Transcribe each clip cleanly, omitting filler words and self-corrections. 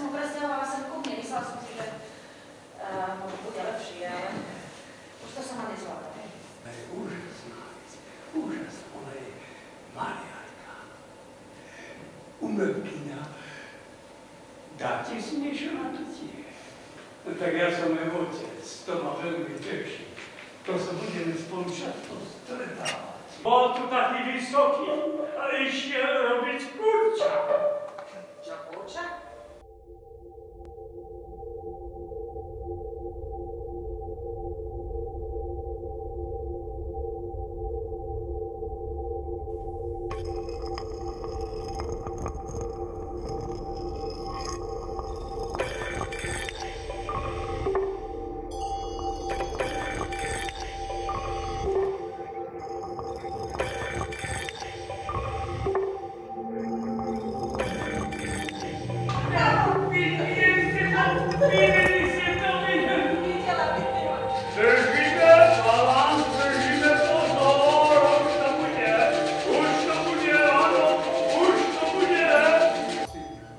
som ho presťahovala sem ku mne. Myslela som si, že možno bude lepšie, ale už to sama nezvláda. Úžasná vec. Úžasná. Ona je maliarka. Umelkyňa. Dáte si niečo na to tiež? No tak ja som jej otec. To ma veľmi teší. To sa budeme spolu často stretávať. Bol tu taký vysoký a išiel robiť kurča. Čo, kurča?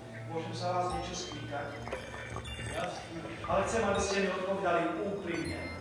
Ale chcem, aby ste mi odpovedali úprimne.